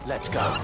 Let's go.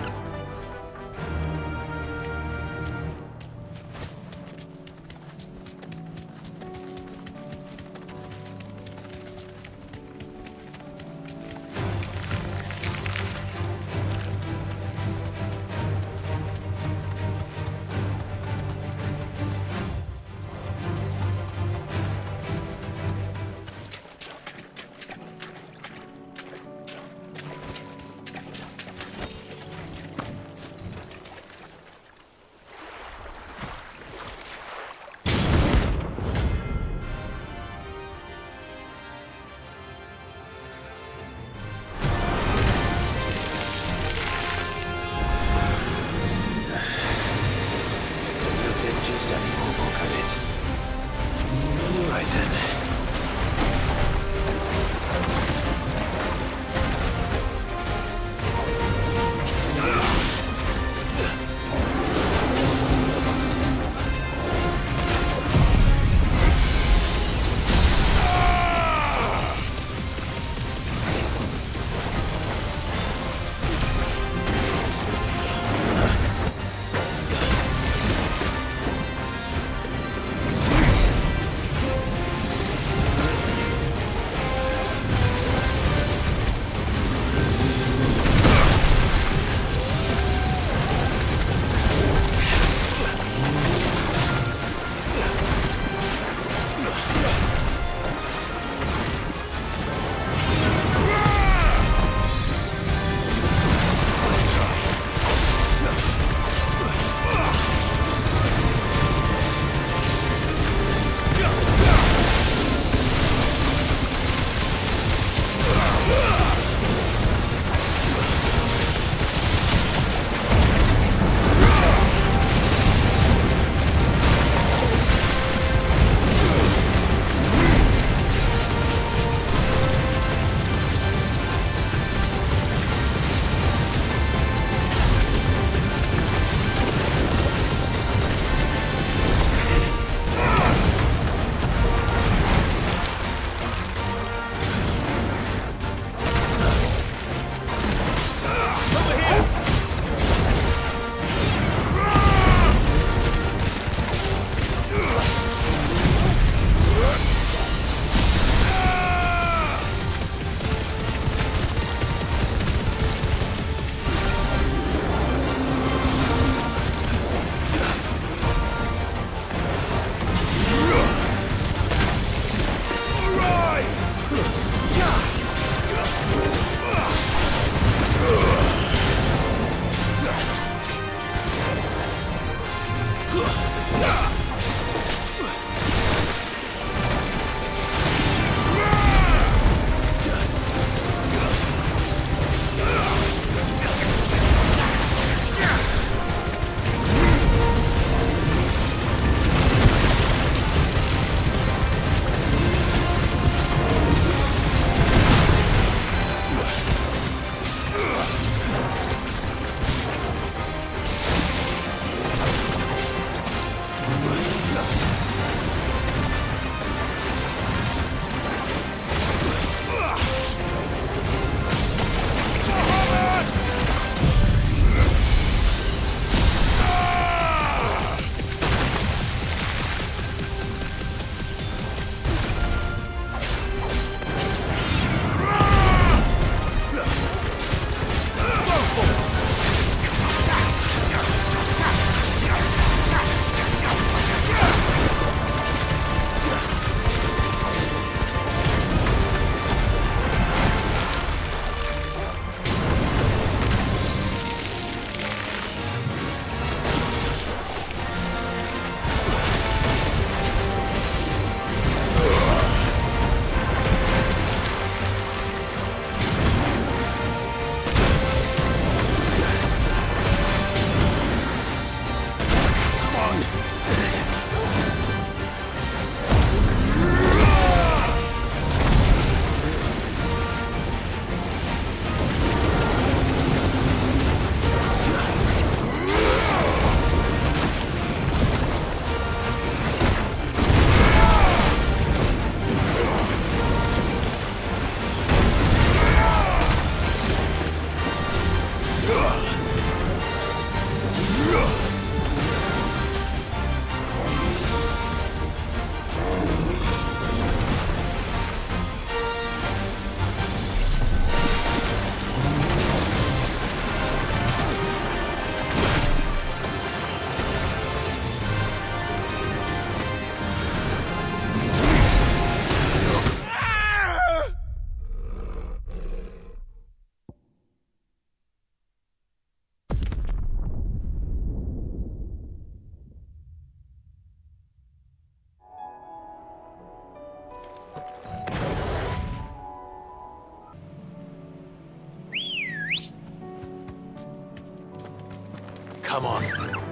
Come on.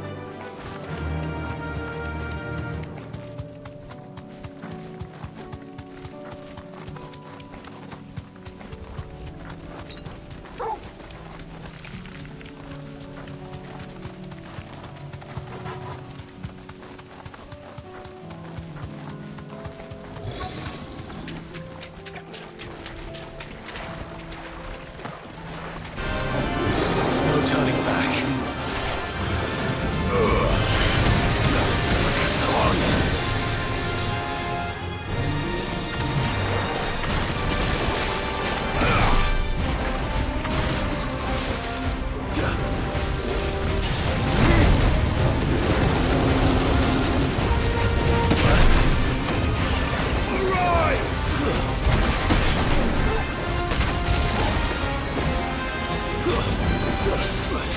There's no turning back. Ugh.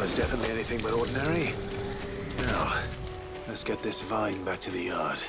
was definitely anything but ordinary. Now, let's get this vine back to the yard.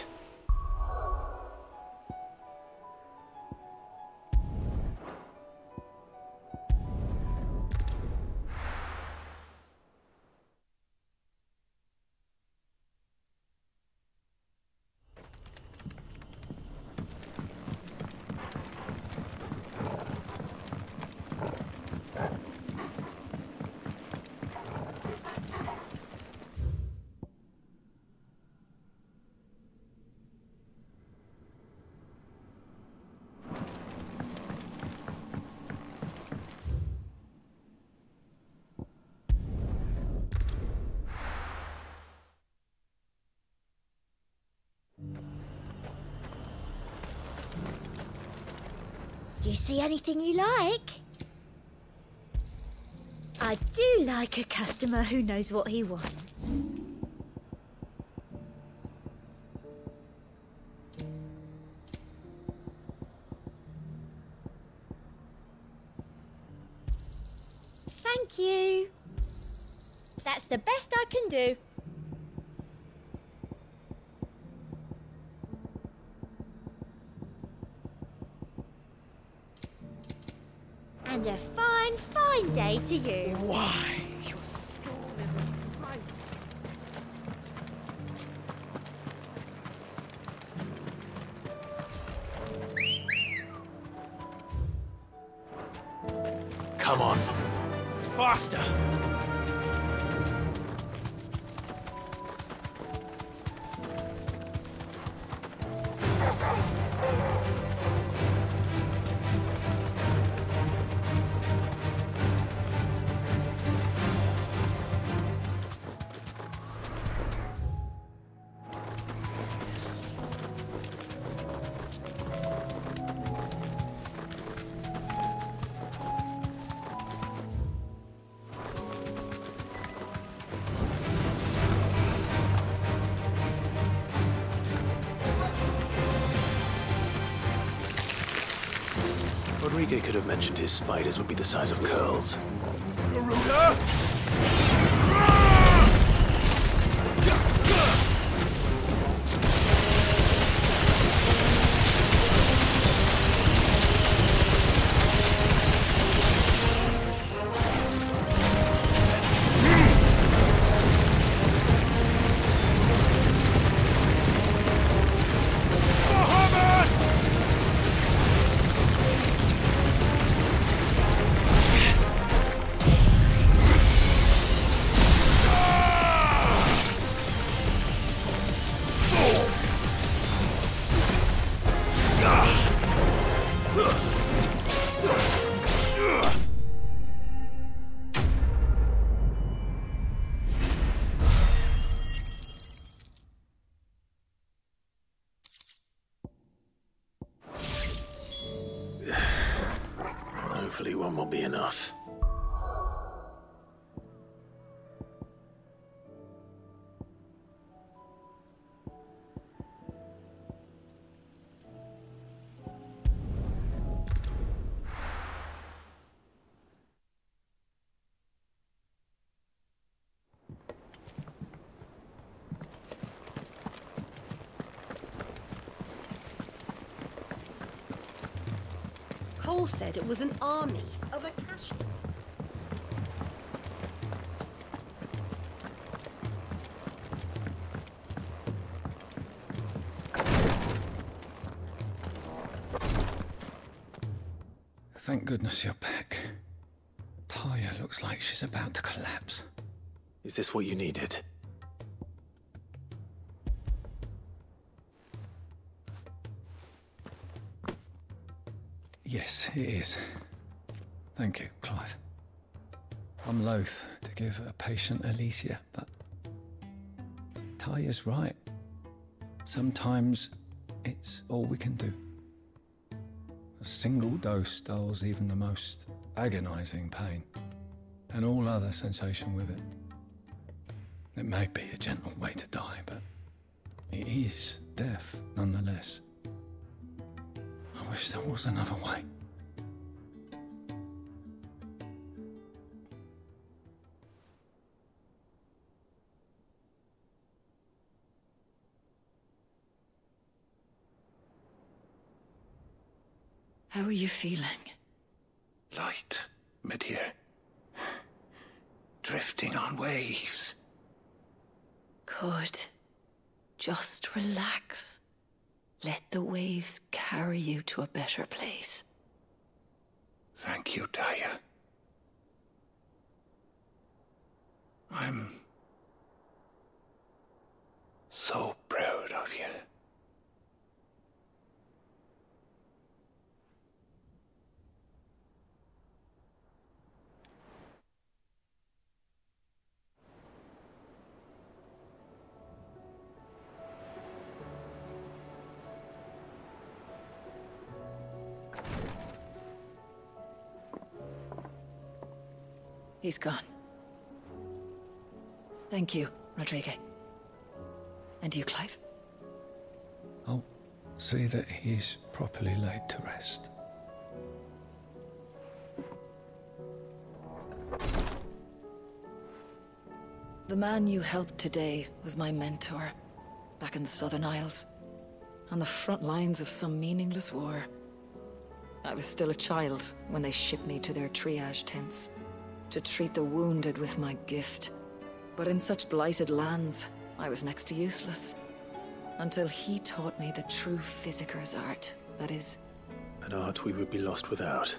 Do you see anything you like? I do like a customer who knows what he wants. Thank you. That's the best I can do. And a fine, fine day to you. Why? Your storm is of mine. Come on. Faster! Rodriguez could have mentioned his spiders would be the size of curls. Garuda! Hopefully one will be enough. Cole said it was an army of Akashi. Thank goodness you're back. Talia looks like she's about to collapse. Is this what you needed? Yes, it is. Thank you, Clive. I'm loath to give a patient Elysia, but Talia's right. Sometimes it's all we can do. A single dose dulls even the most agonizing pain, and all other sensation with it. It may be a gentle way to die, but it is death nonetheless. I wish there was another way. How are you feeling? Light, mid-here. Drifting on waves. Good. Just relax. Let the waves carry you to a better place. Thank you, Daya. I'm so proud of you. He's gone. Thank you, Rodrigo. And you, Clive? I'll see that he's properly laid to rest. The man you helped today was my mentor, back in the Southern Isles, on the front lines of some meaningless war. I was still a child when they shipped me to their triage tents, to treat the wounded with my gift. But in such blighted lands, I was next to useless. Until he taught me the true physicker's art, that is. An art we would be lost without.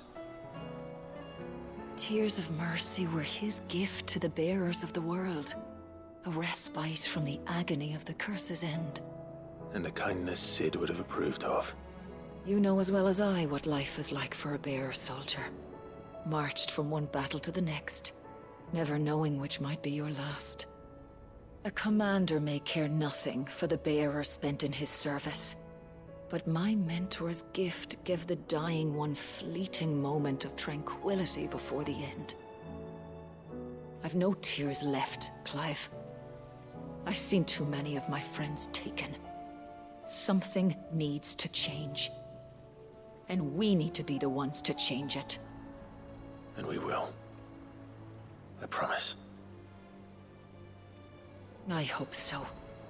Tears of mercy were his gift to the bearers of the world. A respite from the agony of the curse's end. And a kindness Sid would have approved of. You know as well as I what life is like for a bearer soldier. Marched from one battle to the next, never knowing which might be your last. A commander may care nothing for the bearer spent in his service, but my mentor's gift gave the dying one fleeting moment of tranquility before the end. I've no tears left, Clive. I've seen too many of my friends taken. Something needs to change. And we need to be the ones to change it. And we will. I promise. I hope so.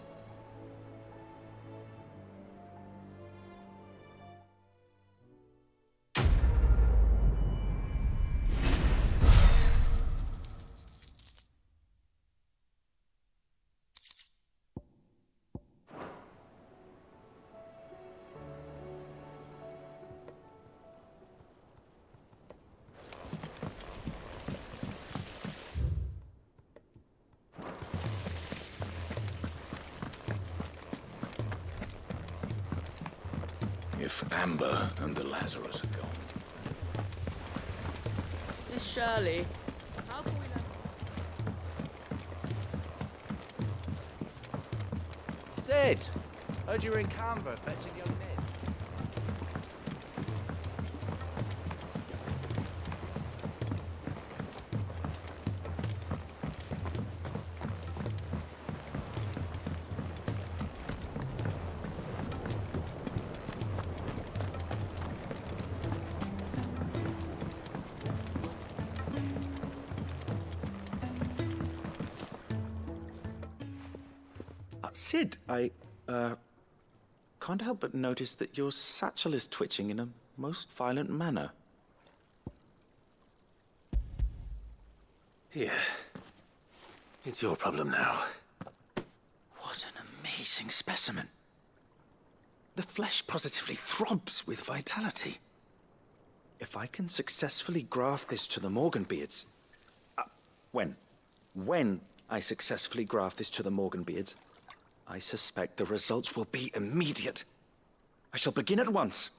If Amber and the Lazarus are gone. Miss Shirley, how can we let... Sid! Heard you were in Canberra fetching young Ned. Sid, I can't help but notice that your satchel is twitching in a most violent manner. Here. It's your problem now. What an amazing specimen. The flesh positively throbs with vitality. If I can successfully graft this to the Morganbeards... When I successfully graft this to the Morganbeards, I suspect the results will be immediate. I shall begin at once.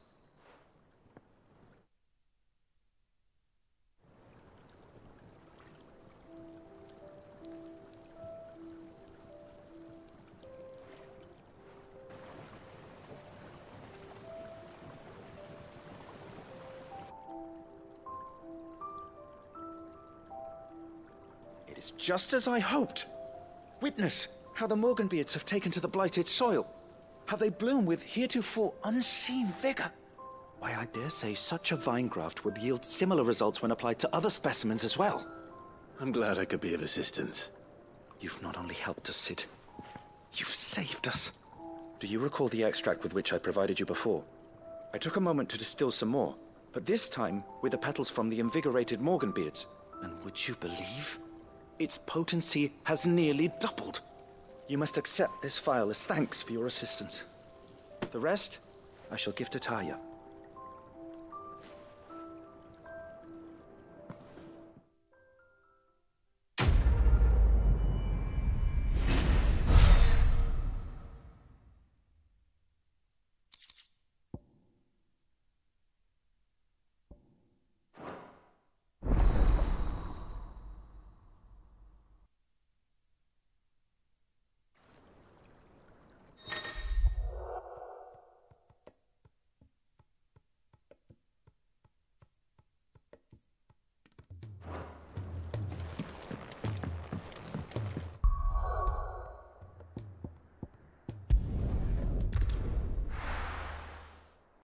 It is just as I hoped. Witness how the Morganbeards have taken to the blighted soil. How they bloom with heretofore unseen vigor. Why, I dare say such a vine graft would yield similar results when applied to other specimens as well. I'm glad I could be of assistance. You've not only helped us, Sid, you've saved us. Do you recall the extract with which I provided you before? I took a moment to distill some more, But this time, with the petals from the invigorated Morganbeards. And would you believe? Its potency has nearly doubled. You must accept this vial as thanks for your assistance. The rest, I shall give to Taya.